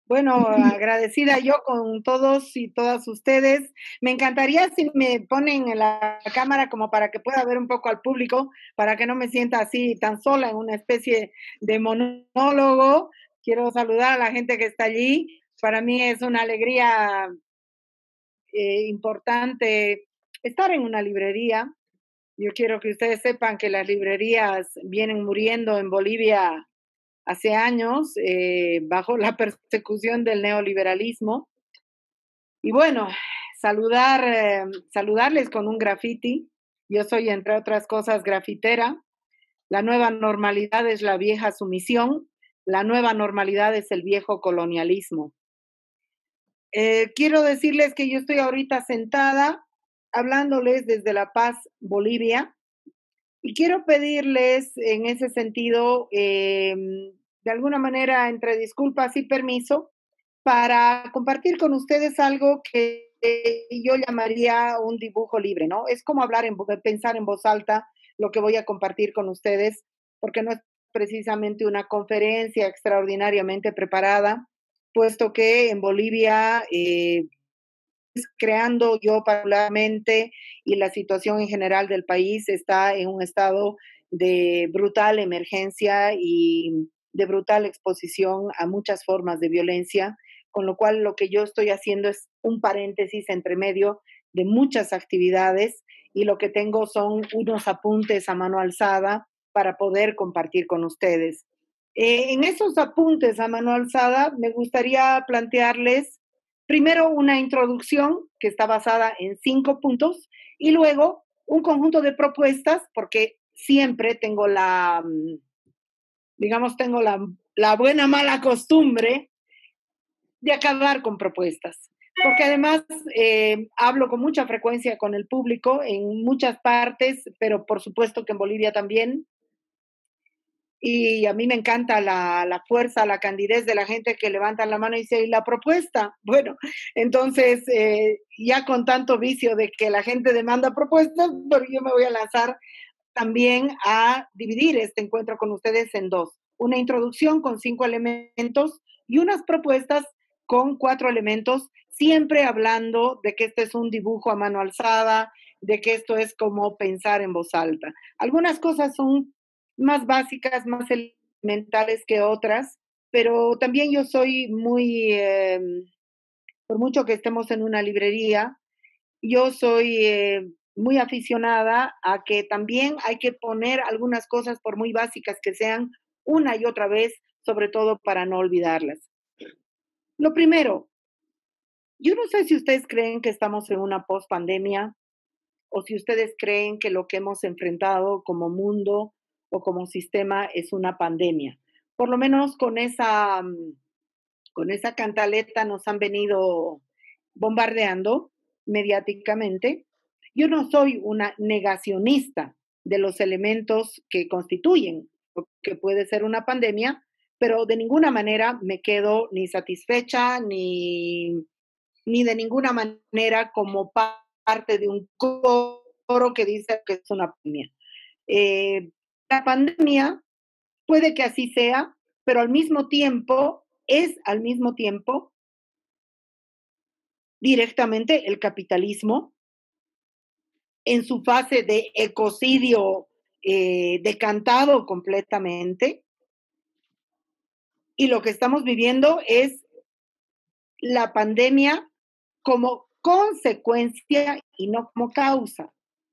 Bueno, agradecida yo con todos y todas ustedes. Me encantaría si me ponen en la cámara como para que pueda ver un poco al público, para que no me sienta así tan sola en una especie de monólogo. Quiero saludar a la gente que está allí. Para mí es una alegría importante estar en una librería. Yo quiero que ustedes sepan que las librerías vienen muriendo en Bolivia hace años bajo la persecución del neoliberalismo. Y bueno, saludarles con un graffiti. Yo soy, entre otras cosas, grafitera. La nueva normalidad es la vieja sumisión. La nueva normalidad es el viejo colonialismo. Quiero decirles que yo estoy ahorita sentada hablándoles desde La Paz, Bolivia, y quiero pedirles en ese sentido, de alguna manera, entre disculpas y permiso, para compartir con ustedes algo que yo llamaría un dibujo libre, ¿no? Es como pensar en voz alta lo que voy a compartir con ustedes, porque no es precisamente una conferencia extraordinariamente preparada, puesto que en Bolivia creando yo particularmente y la situación en general del país está en un estado de brutal emergencia y de brutal exposición a muchas formas de violencia, con lo cual lo que yo estoy haciendo es un paréntesis entre medio de muchas actividades y lo que tengo son unos apuntes a mano alzada para poder compartir con ustedes. En esos apuntes a mano alzada me gustaría plantearles primero una introducción que está basada en 5 puntos y luego un conjunto de propuestas, porque siempre tengo digamos, tengo la buena mala costumbre de acabar con propuestas. Porque además hablo con mucha frecuencia con el público en muchas partes, pero por supuesto que en Bolivia también, y a mí me encanta la fuerza, la candidez de la gente que levanta la mano y dice, ¿y la propuesta? Bueno, entonces, ya con tanto vicio de que la gente demanda propuestas, pero yo me voy a lanzar también a dividir este encuentro con ustedes en dos. Una introducción con 5 elementos y unas propuestas con 4 elementos, siempre hablando de que este es un dibujo a mano alzada, de que esto es como pensar en voz alta. Algunas cosas son más básicas, más elementales que otras, pero también yo soy muy, por mucho que estemos en una librería, yo soy muy aficionada a que también hay que poner algunas cosas, por muy básicas que sean, una y otra vez, sobre todo para no olvidarlas. Lo primero, yo no sé si ustedes creen que estamos en una post-pandemia o si ustedes creen que lo que hemos enfrentado como mundo o como sistema es una pandemia. Por lo menos con esa cantaleta nos han venido bombardeando mediáticamente. Yo no soy una negacionista de los elementos que constituyen lo que puede ser una pandemia, pero de ninguna manera me quedo ni satisfecha ni de ninguna manera como parte de un coro que dice que es una pandemia. La pandemia puede que así sea, pero al mismo tiempo directamente el capitalismo en su fase de ecocidio decantado completamente. Y lo que estamos viviendo es la pandemia como consecuencia y no como causa.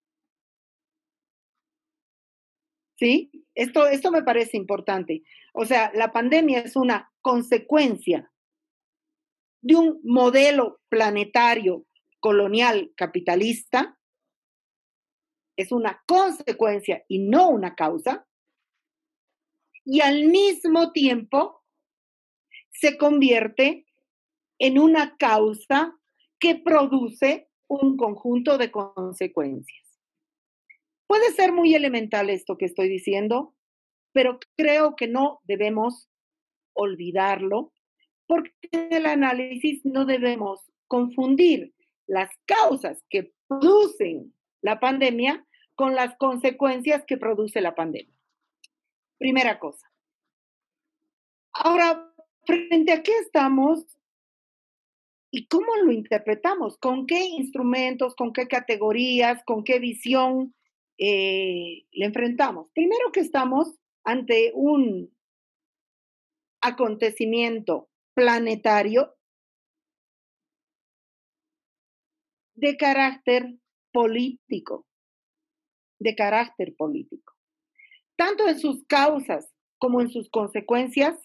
¿Sí? Esto me parece importante. O sea, la pandemia es una consecuencia de un modelo planetario colonial capitalista, es una consecuencia y no una causa, y al mismo tiempo se convierte en una causa que produce un conjunto de consecuencias. Puede ser muy elemental esto que estoy diciendo, pero creo que no debemos olvidarlo, porque en el análisis no debemos confundir las causas que producen la pandemia con las consecuencias que produce la pandemia. Primera cosa. Ahora, ¿Frente a qué estamos y cómo lo interpretamos? ¿Con qué instrumentos, con qué categorías, con qué visión le enfrentamos? Primero que estamos ante un acontecimiento planetario de carácter político, de carácter político. Tanto en sus causas como en sus consecuencias,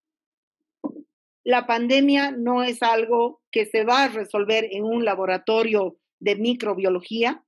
la pandemia no es algo que se va a resolver en un laboratorio de microbiología,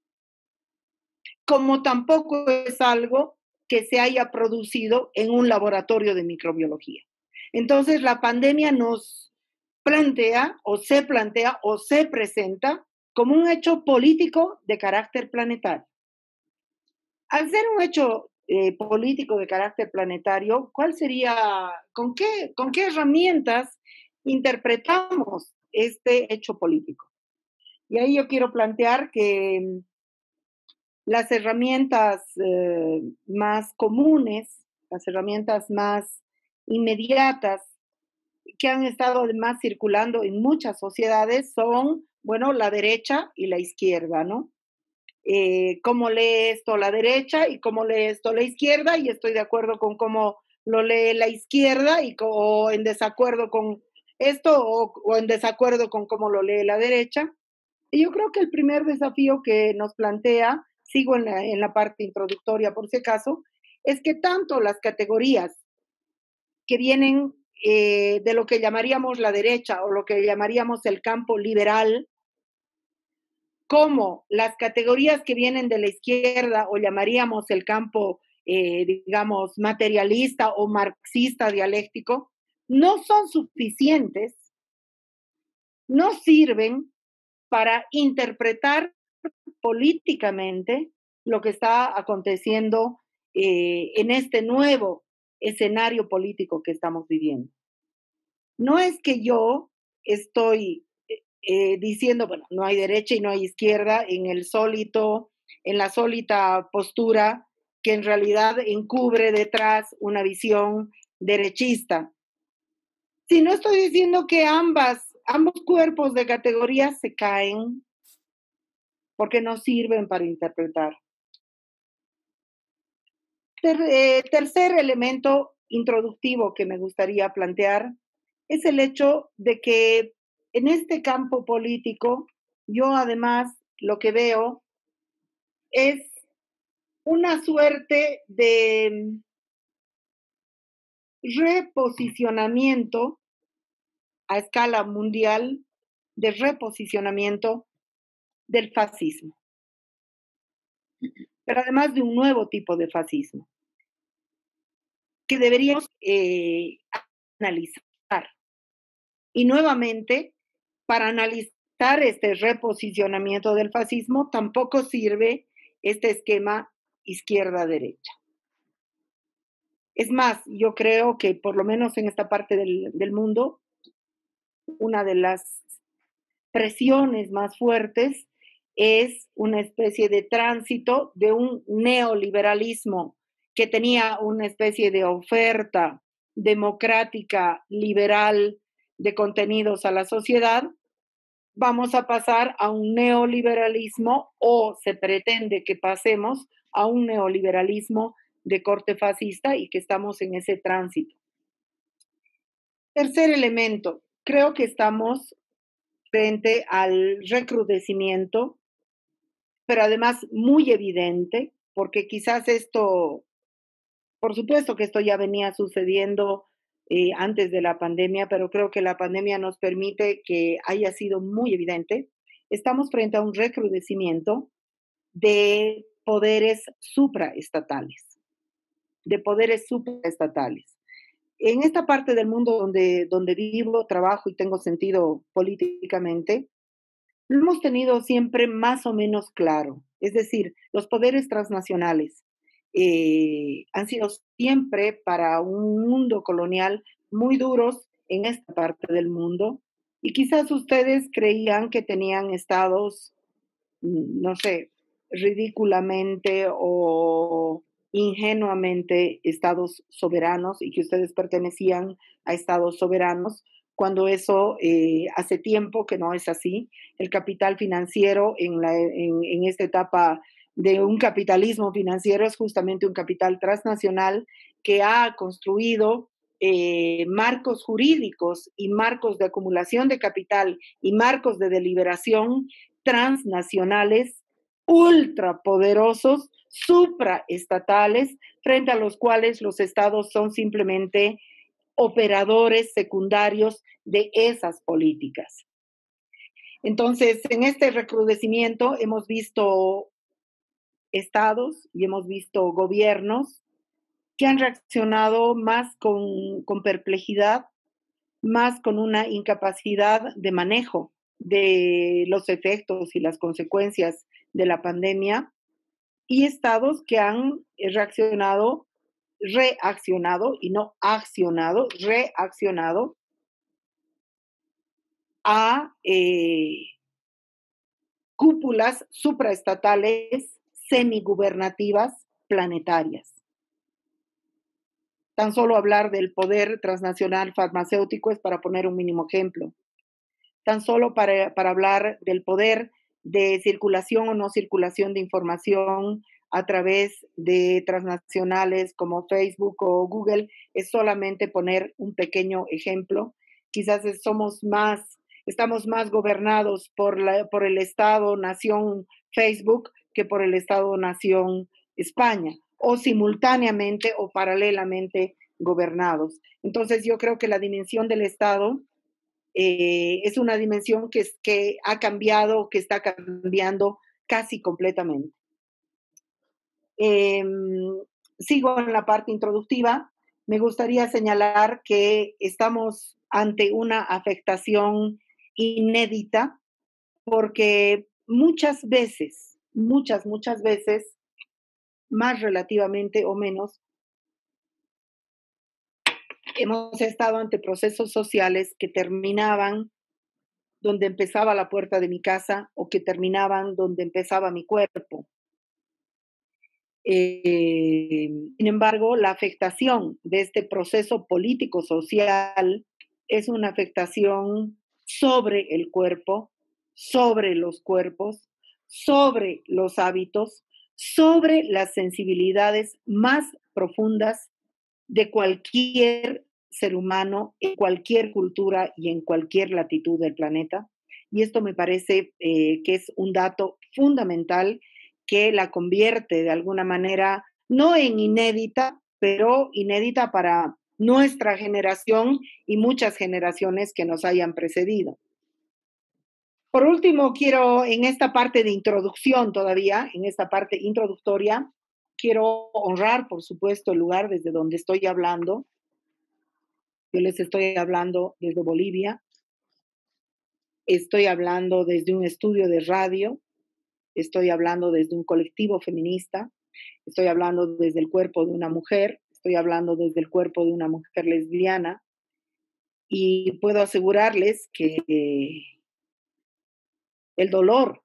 como tampoco es algo que se haya producido en un laboratorio de microbiología. Entonces, la pandemia nos plantea o se presenta como un hecho político de carácter planetario. Al ser un hecho político de carácter planetario, ¿cuál sería, con qué herramientas interpretamos este hecho político? Y ahí yo quiero plantear que las herramientas más comunes, las herramientas más inmediatas que han estado además circulando en muchas sociedades son, bueno, la derecha y la izquierda, ¿no? Cómo lee esto la derecha y cómo lee esto la izquierda, y estoy de acuerdo con cómo lo lee la izquierda o en desacuerdo con esto o en desacuerdo con cómo lo lee la derecha. Y yo creo que el primer desafío que nos plantea, sigo en la parte introductoria por si acaso, es que tanto las categorías que vienen de lo que llamaríamos la derecha o lo que llamaríamos el campo liberal, como las categorías que vienen de la izquierda o llamaríamos el campo, digamos, materialista o marxista dialéctico, no son suficientes, no sirven para interpretar políticamente lo que está aconteciendo en este nuevo escenario político que estamos viviendo. No es que yo estoy diciendo, bueno, no hay derecha y no hay izquierda en la sólita postura que en realidad encubre detrás una visión derechista. Si no estoy diciendo que ambos cuerpos de categorías se caen porque no sirven para interpretar. Tercer elemento introductivo que me gustaría plantear es el hecho de que en este campo político yo además lo que veo es una suerte de reposicionamiento a escala mundial, de reposicionamiento del fascismo, pero además de un nuevo tipo de fascismo que deberíamos analizar. Y nuevamente, para analizar este reposicionamiento del fascismo, tampoco sirve este esquema izquierda-derecha. Es más, yo creo que por lo menos en esta parte del mundo, una de las presiones más fuertes es una especie de tránsito de un neoliberalismo que tenía una especie de oferta democrática, liberal, de contenidos a la sociedad. Vamos a pasar a un neoliberalismo o se pretende que pasemos a un neoliberalismo de corte fascista y que estamos en ese tránsito. Tercer elemento, creo que estamos frente al recrudecimiento, pero además muy evidente, porque quizás esto, por supuesto que esto ya venía sucediendo antes de la pandemia, pero creo que la pandemia nos permite que haya sido muy evidente. Estamos frente a un recrudecimiento de poderes supraestatales, de poderes supraestatales. En esta parte del mundo donde vivo, trabajo y tengo sentido políticamente, lo hemos tenido siempre más o menos claro. Es decir, los poderes transnacionales han sido siempre para un mundo colonial muy duros en esta parte del mundo. Y quizás ustedes creían que tenían estados, no sé, ridículamente o ingenuamente estados soberanos y que ustedes pertenecían a estados soberanos, cuando eso hace tiempo que no es así. El capital financiero en esta etapa de un capitalismo financiero es justamente un capital transnacional que ha construido marcos jurídicos y marcos de acumulación de capital y marcos de deliberación transnacionales ultrapoderosos, supraestatales, frente a los cuales los estados son simplemente operadores secundarios de esas políticas. Entonces, en este recrudecimiento hemos visto estados y hemos visto gobiernos que han reaccionado más con perplejidad, más con una incapacidad de manejo de los efectos y las consecuencias de la pandemia, y estados que han reaccionado y no accionado, reaccionado a cúpulas supraestatales semigubernativas planetarias. Tan solo hablar del poder transnacional farmacéutico es para poner un mínimo ejemplo. Tan solo para hablar del poder de circulación o no circulación de información a través de transnacionales como Facebook o Google, es solamente poner un pequeño ejemplo. Quizás estamos más gobernados por el Estado-nación Facebook que por el Estado-nación España, o simultáneamente o paralelamente gobernados. Entonces yo creo que la dimensión del Estado es una dimensión que ha cambiado, que está cambiando casi completamente. Sigo en la parte introductiva. Me gustaría señalar que estamos ante una afectación inédita porque muchas veces, muchas veces, más relativamente o menos, hemos estado ante procesos sociales que terminaban donde empezaba la puerta de mi casa o que terminaban donde empezaba mi cuerpo. Sin embargo, la afectación de este proceso político-social es una afectación sobre el cuerpo, sobre los cuerpos, sobre los hábitos, sobre las sensibilidades más profundas de cualquier ser humano, en cualquier cultura y en cualquier latitud del planeta. Y esto me parece que es un dato fundamental que la convierte de alguna manera, no en inédita, pero inédita para nuestra generación y muchas generaciones que nos hayan precedido. Por último, quiero en esta parte de introducción todavía, en esta parte introductoria, quiero honrar, por supuesto, el lugar desde donde estoy hablando. Yo les estoy hablando desde Bolivia, estoy hablando desde un estudio de radio, estoy hablando desde un colectivo feminista, estoy hablando desde el cuerpo de una mujer, estoy hablando desde el cuerpo de una mujer lesbiana, y puedo asegurarles que el dolor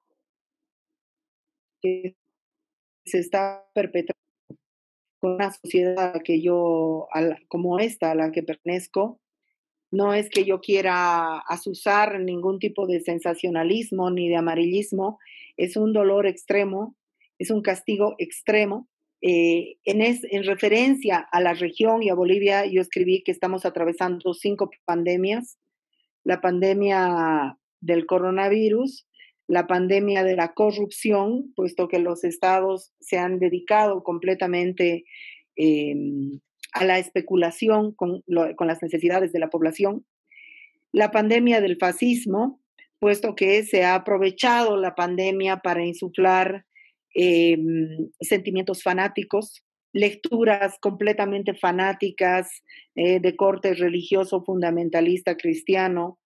que se está perpetrando con una sociedad como esta, a la que pertenezco, no es que yo quiera azuzar ningún tipo de sensacionalismo ni de amarillismo, es un dolor extremo, es un castigo extremo. En referencia a la región y a Bolivia, yo escribí que estamos atravesando 5 pandemias: la pandemia del coronavirus, la pandemia de la corrupción, puesto que los estados se han dedicado completamente eh, a la especulación con las necesidades de la población, la pandemia del fascismo, puesto que se ha aprovechado la pandemia para insuflar sentimientos fanáticos, lecturas completamente fanáticas de corte religioso fundamentalista cristiano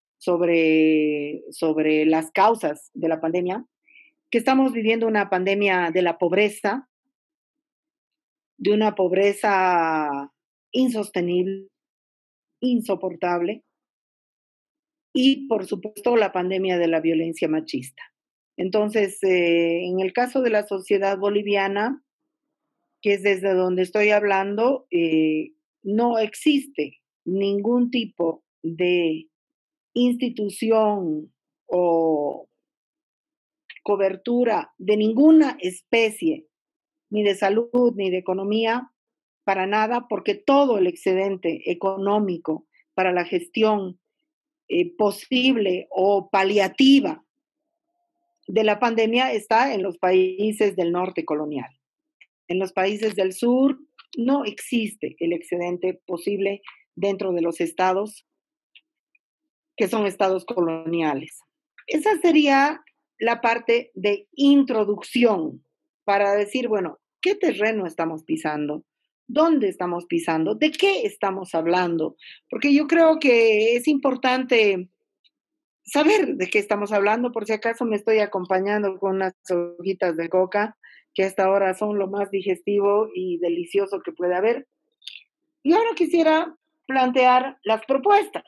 sobre las causas de la pandemia, que estamos viviendo una pandemia de la pobreza, de una pobreza insostenible, insoportable, y por supuesto la pandemia de la violencia machista. Entonces, en el caso de la sociedad boliviana, que es desde donde estoy hablando, no existe ningún tipo de institución o cobertura de ninguna especie, ni de salud, ni de economía, para nada, porque todo el excedente económico para la gestión posible o paliativa de la pandemia está en los países del norte colonial. En los países del sur no existe el excedente posible dentro de los estados que son estados coloniales. Esa sería la parte de introducción para decir, bueno, ¿qué terreno estamos pisando? ¿Dónde estamos pisando? ¿De qué estamos hablando? Porque yo creo que es importante saber de qué estamos hablando, por si acaso me estoy acompañando con unas hojitas de coca, que hasta ahora son lo más digestivo y delicioso que puede haber. Y ahora quisiera plantear las propuestas,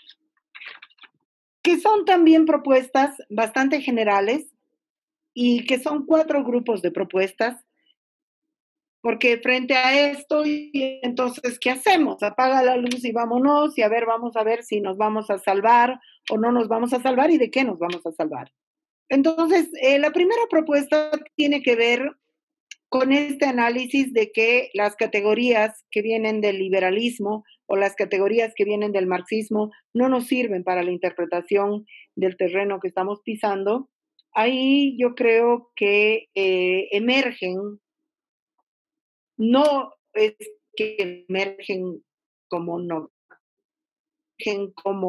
que son también propuestas bastante generales y que son 4 grupos de propuestas, porque frente a esto, y entonces, ¿qué hacemos? Apaga la luz y vámonos, y a ver, vamos a ver si nos vamos a salvar o no nos vamos a salvar y de qué nos vamos a salvar. Entonces, la primera propuesta tiene que ver con este análisis de que las categorías que vienen del liberalismo o las categorías que vienen del marxismo no nos sirven para la interpretación del terreno que estamos pisando. Ahí yo creo que emergen, no es que emergen como no, emergen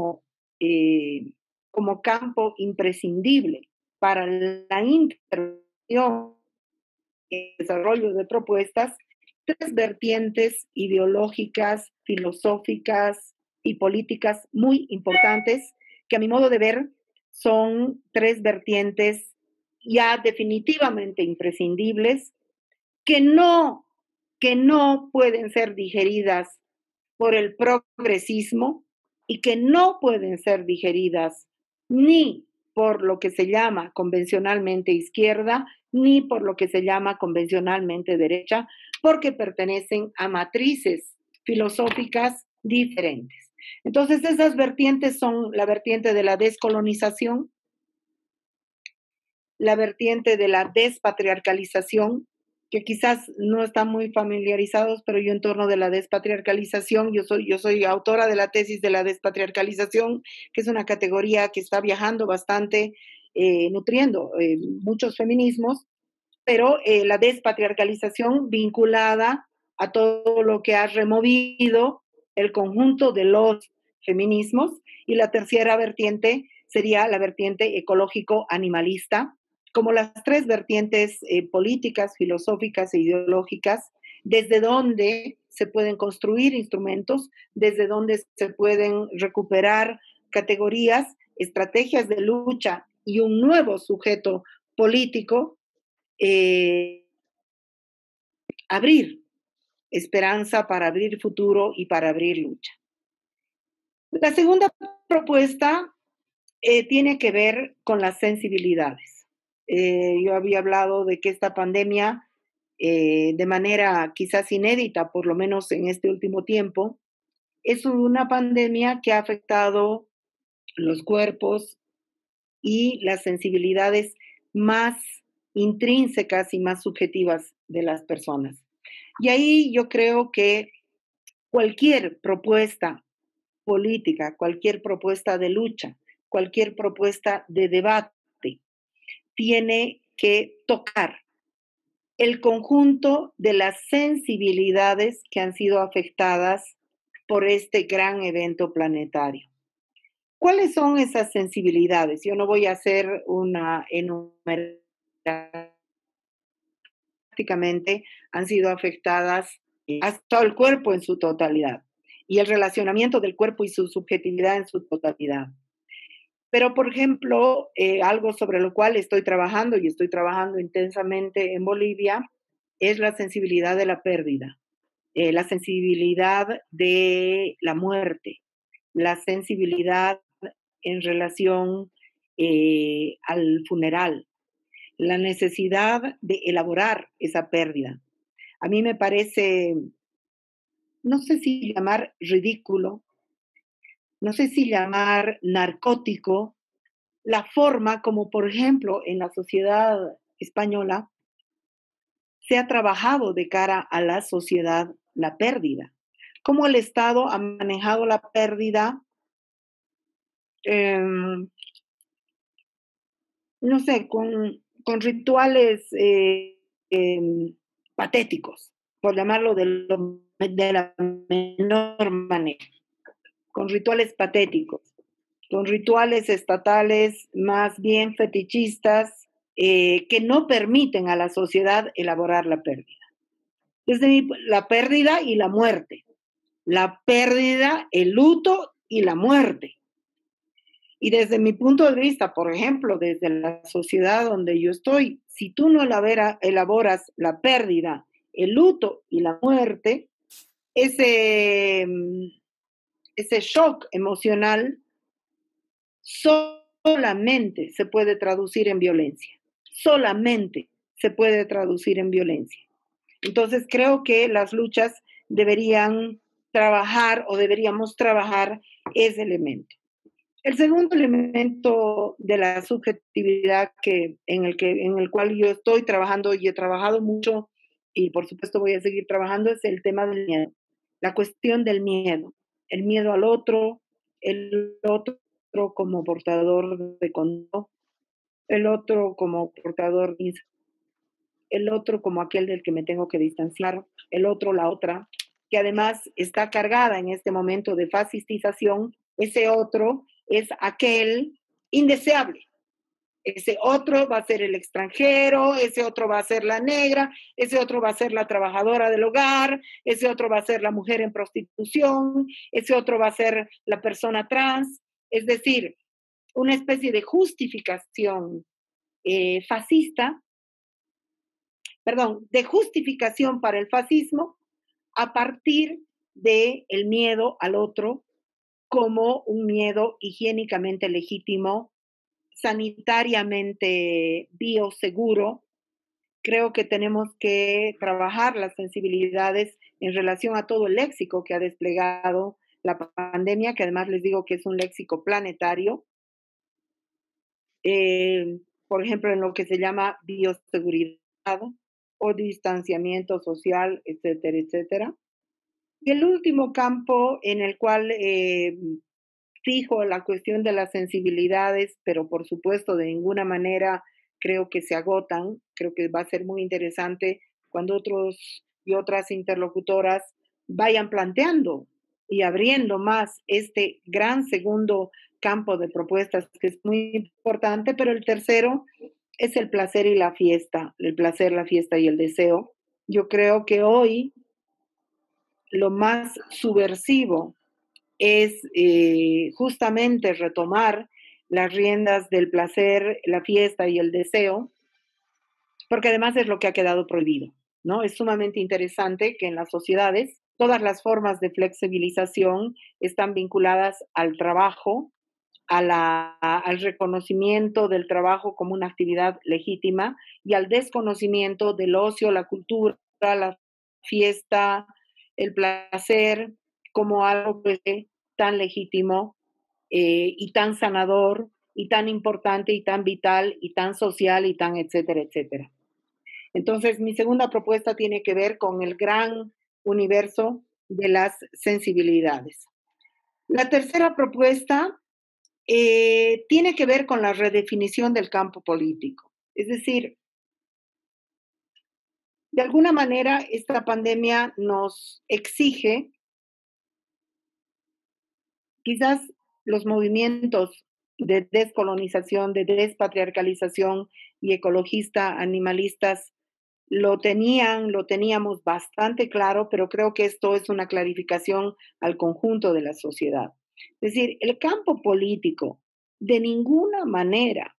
como campo imprescindible para la intervención y desarrollo de propuestas, 3 vertientes ideológicas, filosóficas y políticas muy importantes que a mi modo de ver son 3 vertientes ya definitivamente imprescindibles que no pueden ser digeridas por el progresismo y que no pueden ser digeridas ni por lo que se llama convencionalmente izquierda, ni por lo que se llama convencionalmente derecha, porque pertenecen a matrices filosóficas diferentes. Entonces, esas vertientes son la vertiente de la descolonización, la vertiente de la despatriarcalización, que quizás no están muy familiarizados, pero yo en torno de la despatriarcalización, yo soy autora de la tesis de la despatriarcalización, que es una categoría que está viajando bastante, nutriendo muchos feminismos, pero la despatriarcalización vinculada a todo lo que ha removido el conjunto de los feminismos, y la tercera vertiente sería la vertiente ecológico-animalista, como las 3 vertientes políticas, filosóficas e ideológicas, desde donde se pueden construir instrumentos, desde donde se pueden recuperar categorías, estrategias de lucha y un nuevo sujeto político, eh, abrir esperanza, para abrir futuro y para abrir lucha. La segunda propuesta tiene que ver con las sensibilidades. Yo había hablado de que esta pandemia, de manera quizás inédita, por lo menos en este último tiempo, es una pandemia que ha afectado los cuerpos y las sensibilidades más intrínsecas y más subjetivas de las personas. Y ahí yo creo que cualquier propuesta política, cualquier propuesta de lucha, cualquier propuesta de debate, tiene que tocar el conjunto de las sensibilidades que han sido afectadas por este gran evento planetario. ¿Cuáles son esas sensibilidades? Yo no voy a hacer una enumeración. Prácticamente han sido afectadas hasta el cuerpo en su totalidad y el relacionamiento del cuerpo y su subjetividad en su totalidad. Pero, por ejemplo, algo sobre lo cual estoy trabajando y estoy trabajando intensamente en Bolivia es la sensibilidad de la pérdida, la sensibilidad de la muerte, la sensibilidad en relación al funeral, la necesidad de elaborar esa pérdida. A mí me parece, no sé si llamar ridículo, no sé si llamar narcótico, la forma como, por ejemplo, en la sociedad española se ha trabajado de cara a la sociedad la pérdida. Cómo el Estado ha manejado la pérdida, em, no sé, con rituales patéticos, por llamarlo de la menor manera, con rituales patéticos, con rituales estatales más bien fetichistas que no permiten a la sociedad elaborar la pérdida. La pérdida y la muerte, la pérdida, el luto y la muerte. Y desde mi punto de vista, por ejemplo, desde la sociedad donde yo estoy, si tú no elaboras la pérdida, el luto y la muerte, ese, ese shock emocional solamente se puede traducir en violencia. Solamente se puede traducir en violencia. Entonces creo que las luchas deberían trabajar o deberíamos trabajar ese elemento. El segundo elemento de la subjetividad en el cual yo estoy trabajando y he trabajado mucho y por supuesto voy a seguir trabajando es el tema del miedo, la cuestión del miedo, el miedo al otro, el otro como portador de condón, el otro como portador, el otro como aquel del que me tengo que distanciar, el otro, la otra, que además está cargada en este momento de fascistización, ese otro es aquel indeseable. Ese otro va a ser el extranjero, ese otro va a ser la negra, ese otro va a ser la trabajadora del hogar, ese otro va a ser la mujer en prostitución, ese otro va a ser la persona trans. Es decir, una especie de justificación fascista, perdón, de justificación para el fascismo a partir del miedo al otro como un miedo higiénicamente legítimo, sanitariamente bioseguro. Creo que tenemos que trabajar las sensibilidades en relación a todo el léxico que ha desplegado la pandemia, que además les digo que es un léxico planetario. Por ejemplo, en lo que se llama bioseguridad o distanciamiento social, etcétera, etcétera. Y el último campo en el cual fijo la cuestión de las sensibilidades, pero por supuesto de ninguna manera creo que se agotan. Creo que va a ser muy interesante cuando otros y otras interlocutoras vayan planteando y abriendo más este gran segundo campo de propuestas que es muy importante, pero el tercero es el placer y la fiesta, el placer, la fiesta y el deseo. Yo creo que hoy lo más subversivo es justamente retomar las riendas del placer, la fiesta y el deseo, porque además es lo que ha quedado prohibido, ¿no? Es sumamente interesante que en las sociedades todas las formas de flexibilización están vinculadas al trabajo, al reconocimiento del trabajo como una actividad legítima y al desconocimiento del ocio, la cultura, la fiesta, el placer como algo tan legítimo y tan sanador y tan importante y tan vital y tan social y tan etcétera, etcétera. Entonces, mi segunda propuesta tiene que ver con el gran universo de las sensibilidades. La tercera propuesta tiene que ver con la redefinición del campo político. Es decir, de alguna manera esta pandemia nos exige, quizás los movimientos de descolonización, de despatriarcalización y ecologista, animalistas, lo teníamos bastante claro, pero creo que esto es una clarificación al conjunto de la sociedad. Es decir, el campo político de ninguna manera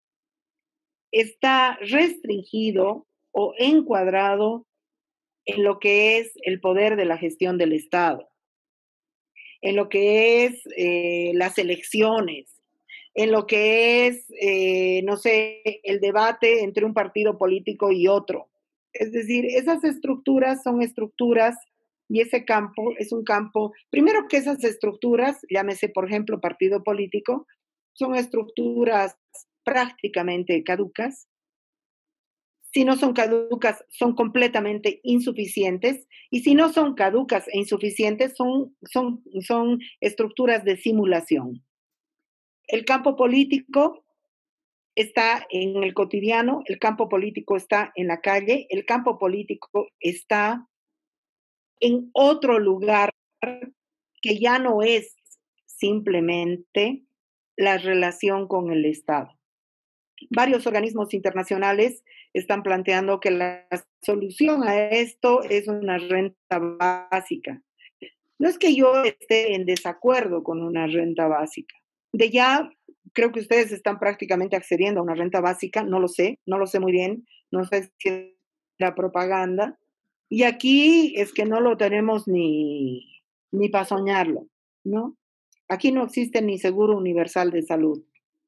está restringido o encuadrado en lo que es el poder de la gestión del Estado, en lo que es las elecciones, en lo que es, no sé, el debate entre un partido político y otro. Es decir, esas estructuras son estructuras y ese campo es un campo, primero que esas estructuras, llámese por ejemplo partido político, son estructuras prácticamente caducas. Si no son caducas, son completamente insuficientes. Y si no son caducas e insuficientes, son estructuras de simulación. El campo político está en el cotidiano, el campo político está en la calle, el campo político está en otro lugar que ya no es simplemente la relación con el Estado. Varios organismos internacionales están planteando que la solución a esto es una renta básica. No es que yo esté en desacuerdo con una renta básica. De ya, creo que ustedes están prácticamente accediendo a una renta básica, no lo sé muy bien, no sé si es la propaganda. Y aquí es que no lo tenemos ni para soñarlo, ¿no? Aquí no existe ni seguro universal de salud.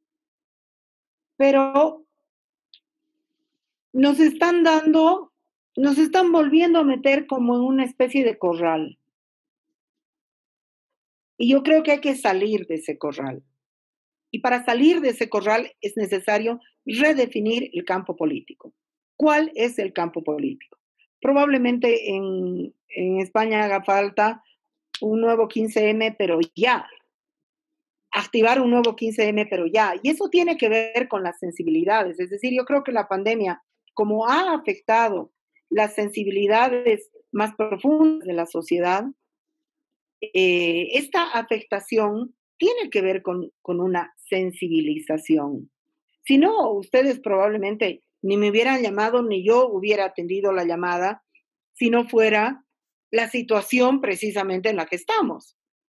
Pero nos están dando, nos están volviendo a meter como en una especie de corral. Y yo creo que hay que salir de ese corral. Y para salir de ese corral es necesario redefinir el campo político. ¿Cuál es el campo político? Probablemente en España haga falta un nuevo 15M, pero ya. Activar un nuevo 15M, pero ya. Y eso tiene que ver con las sensibilidades. Es decir, yo creo que la pandemia, como ha afectado las sensibilidades más profundas de la sociedad, esta afectación tiene que ver con una sensibilización. Si no, ustedes probablemente ni me hubieran llamado ni yo hubiera atendido la llamada si no fuera la situación precisamente en la que estamos.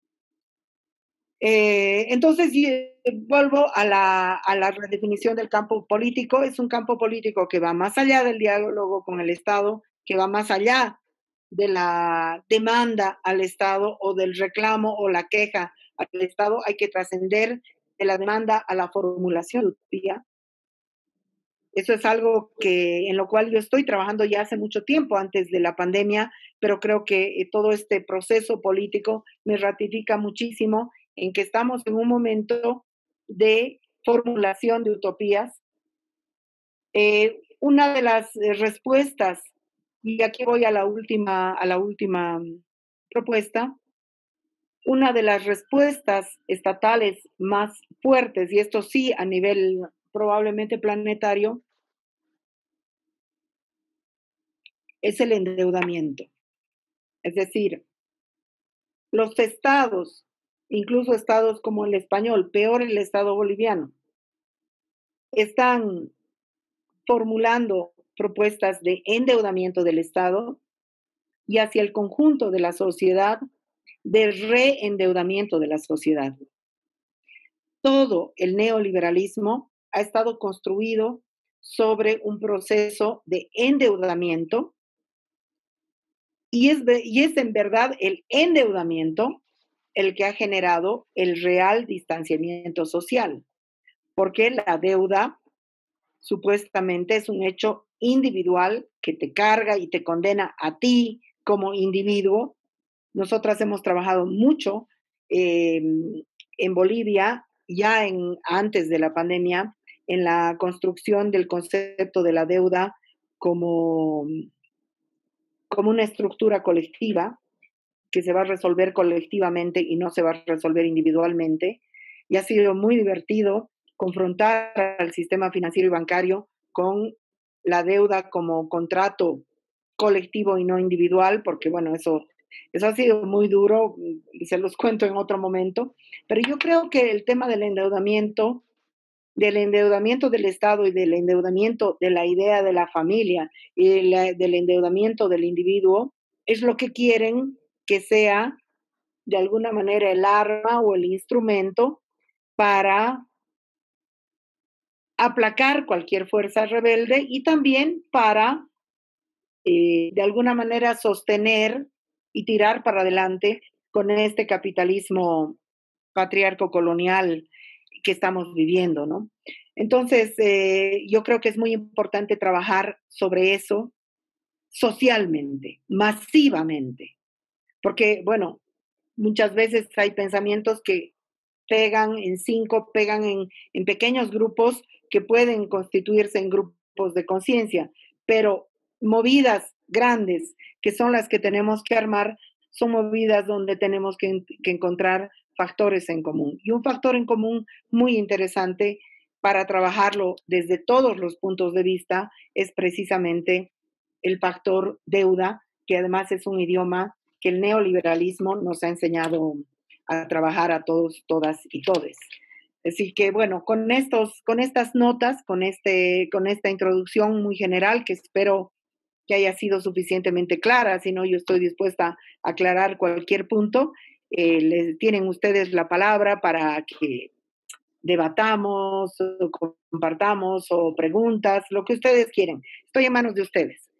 Entonces, vuelvo a la redefinición del campo político. Es un campo político que va más allá del diálogo con el Estado, que va más allá de la demanda al Estado o del reclamo o la queja al Estado. Hay que trascender de la demanda a la formulación de utopía. Eso es algo que en lo cual yo estoy trabajando ya hace mucho tiempo, antes de la pandemia, pero creo que todo este proceso político me ratifica muchísimo en que estamos en un momento de formulación de utopías. Una de las respuestas, y aquí voy a la última propuesta, una de las respuestas estatales más fuertes, y esto sí a nivel probablemente planetario, es el endeudamiento. Es decir, los estados, incluso estados como el español, peor el estado boliviano, están formulando propuestas de endeudamiento del Estado y hacia el conjunto de la sociedad, de reendeudamiento de la sociedad. Todo el neoliberalismo ha estado construido sobre un proceso de endeudamiento y es en verdad el endeudamiento el que ha generado el real distanciamiento social, porque la deuda supuestamente es un hecho individual que te carga y te condena a ti como individuo. Nosotras hemos trabajado mucho en Bolivia, ya antes de la pandemia, en la construcción del concepto de la deuda como, como una estructura colectiva que se va a resolver colectivamente y no se va a resolver individualmente. Y ha sido muy divertido confrontar al sistema financiero y bancario con la deuda como contrato colectivo y no individual, porque bueno, eso ha sido muy duro y se los cuento en otro momento. Pero yo creo que el tema del endeudamiento del Estado y del endeudamiento de la idea de la familia y del endeudamiento del individuo es lo que quieren que sea de alguna manera el arma o el instrumento para aplacar cualquier fuerza rebelde y también para, de alguna manera, sostener y tirar para adelante con este capitalismo patriarco colonial que estamos viviendo, ¿no? Entonces, yo creo que es muy importante trabajar sobre eso, socialmente, masivamente, porque, bueno, muchas veces hay pensamientos que pegan en cinco, pegan en pequeños grupos que pueden constituirse en grupos de conciencia, pero movidas grandes, que son las que tenemos que armar, son movidas donde tenemos que encontrar factores en común. Y un factor en común muy interesante para trabajarlo desde todos los puntos de vista es precisamente el factor deuda, que además es un idioma que el neoliberalismo nos ha enseñado a trabajar a todos, todas y todes. Así que bueno, con estas notas, con esta introducción muy general que espero que haya sido suficientemente clara, si no yo estoy dispuesta a aclarar cualquier punto. Les tienen ustedes la palabra para que debatamos, o compartamos o preguntas, lo que ustedes quieren. Estoy en manos de ustedes.